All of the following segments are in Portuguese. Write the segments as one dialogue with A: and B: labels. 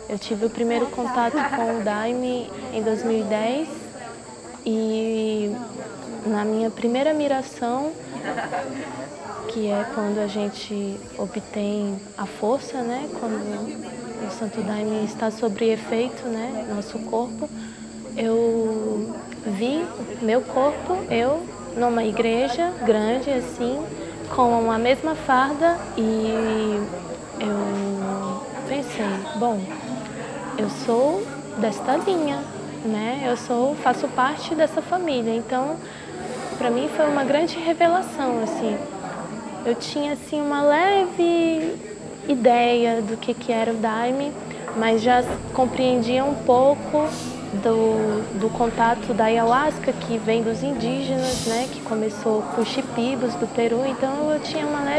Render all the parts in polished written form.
A: Eu tive o primeiro contato com o Daime em 2010 e na minha primeira miração, que é quando a gente obtém a força, né? Quando o Santo Daime está sob efeito, né? Nosso corpo, eu vi meu corpo, eu, numa igreja grande assim, com a mesma farda e eu pensei, bom, eu sou desta linha, né? Faço parte dessa família, então para mim foi uma grande revelação, assim. Eu tinha assim uma leve ideia do que era o Daime, mas já compreendia um pouco do contato da ayahuasca, que vem dos indígenas, né? Que começou com os chipibos do Peru, então eu tinha um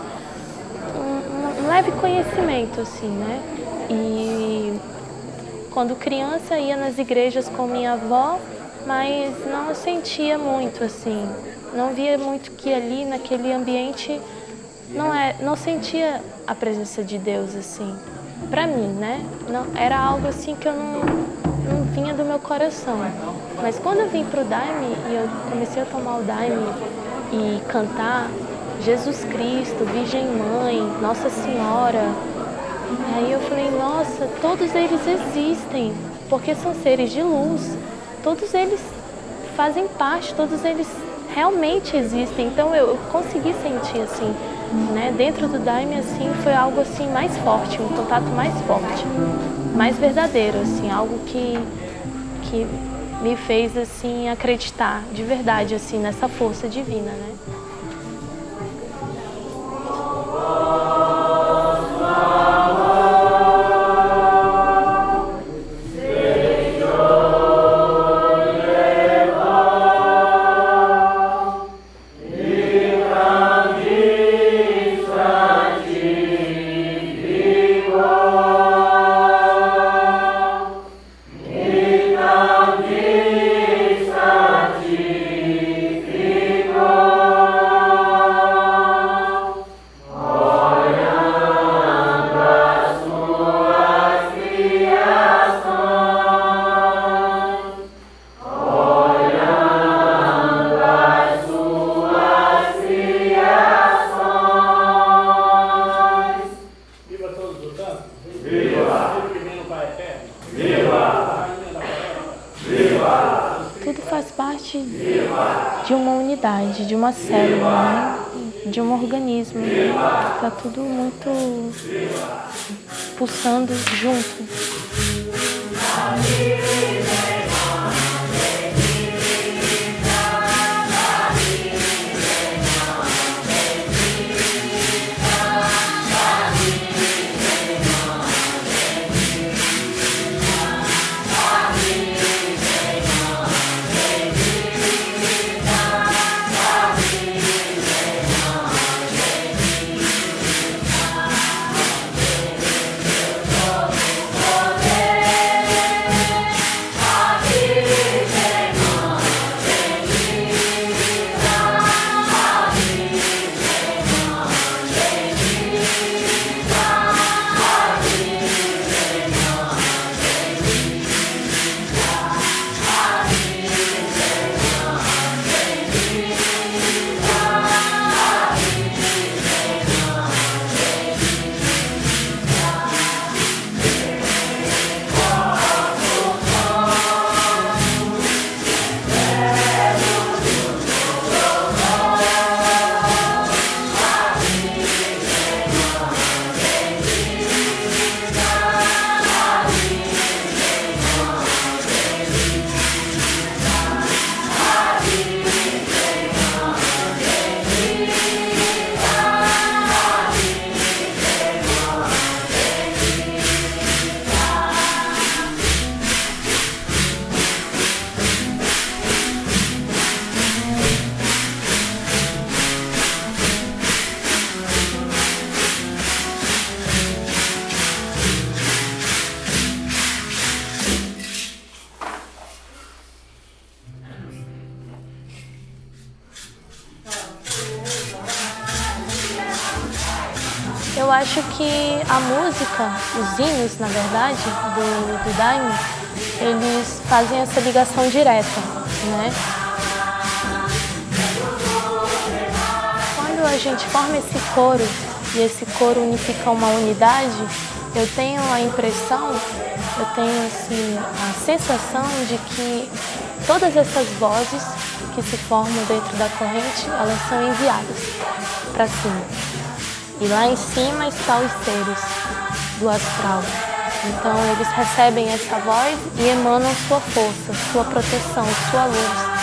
A: leve conhecimento, assim, né? E quando criança ia nas igrejas com minha avó, mas não sentia muito, assim, não via muito que ali naquele ambiente não sentia a presença de Deus, assim, para mim, né? Não, era algo assim que eu não vinha do meu coração. Mas quando eu vim pro Daime e eu comecei a tomar o Daime e cantar Jesus Cristo, Virgem Mãe, Nossa Senhora, aí eu falei, nossa, todos eles existem, porque são seres de luz, todos eles fazem parte, todos eles realmente existem. Então eu consegui sentir assim, né? Dentro do Daime, assim, foi algo assim mais forte, um contato mais forte, mais verdadeiro, assim, algo que me fez assim acreditar de verdade assim nessa força divina, né? Tudo faz parte de uma unidade, de uma célula, né? De um organismo. Está tudo muito pulsando junto. acho que a música, os hinos, na verdade, do Daime, eles fazem essa ligação direta, né? Quando a gente forma esse coro e esse coro unifica uma unidade, eu tenho a impressão, eu tenho assim, a sensação de que todas essas vozes que se formam dentro da corrente, elas são enviadas para cima. E lá em cima estão os seres do astral. Então eles recebem essa voz e emanam sua força, sua proteção, sua luz.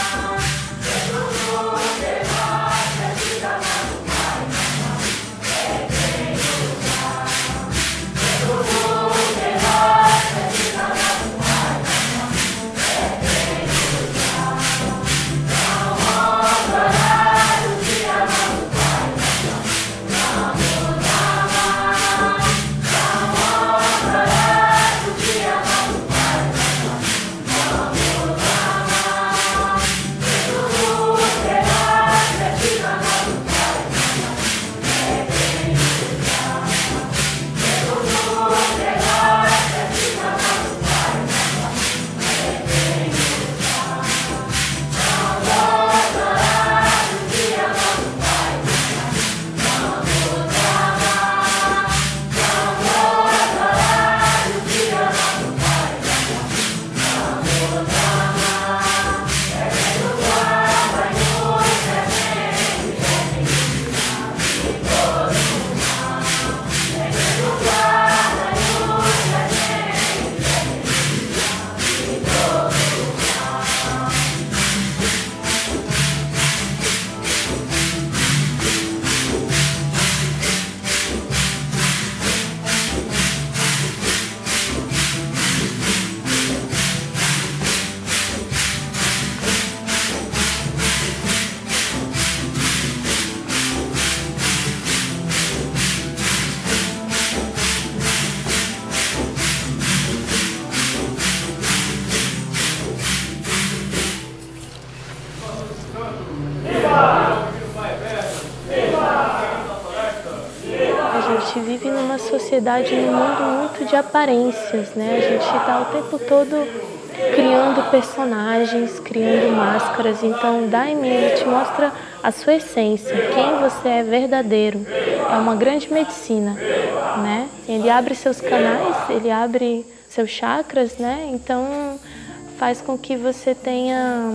A: A gente vive numa sociedade, num mundo muito de aparências, né? A gente está o tempo todo criando personagens, criando máscaras. Então, Daime, ele te mostra a sua essência, quem você é verdadeiro. É uma grande medicina, né? Ele abre seus canais, ele abre seus chakras, né? Então, faz com que você tenha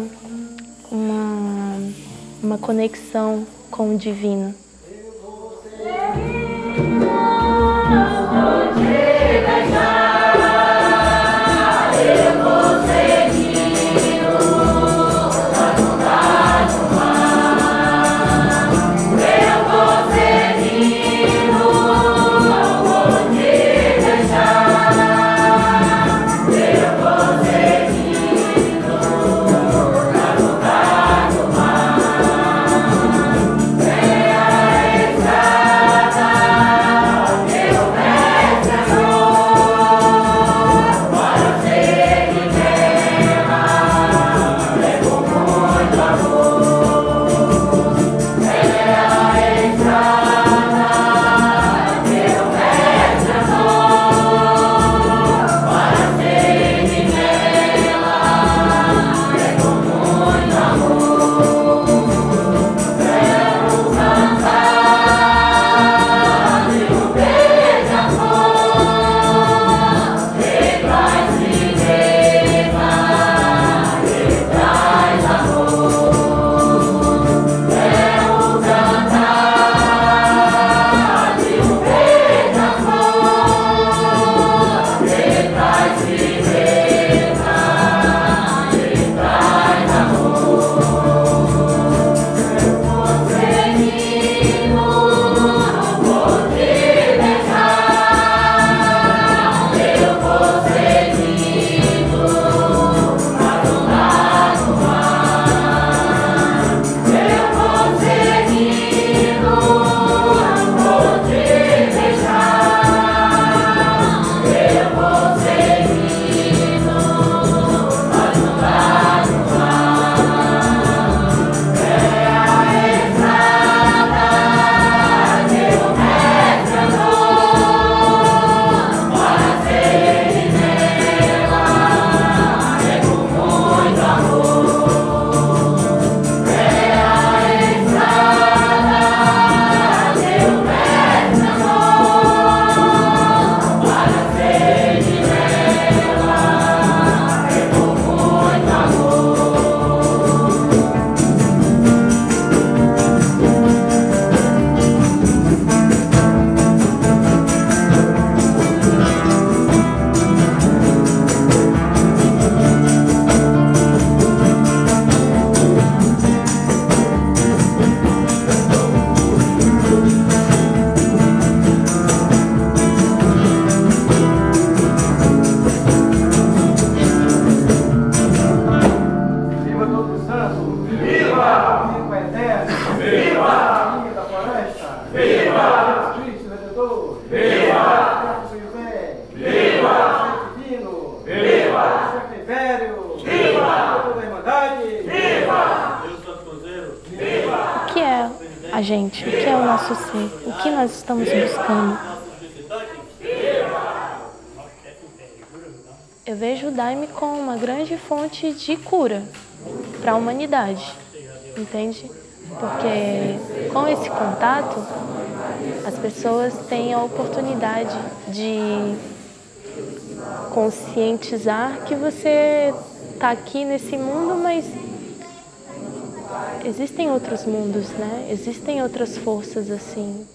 A: uma conexão com o divino. gente, o que é o nosso ser, o que nós estamos buscando. Eu vejo o Daime como uma grande fonte de cura para a humanidade, entende? Porque com esse contato, as pessoas têm a oportunidade de conscientizar que você está aqui nesse mundo, mas existem outros mundos, né? Existem outras forças assim.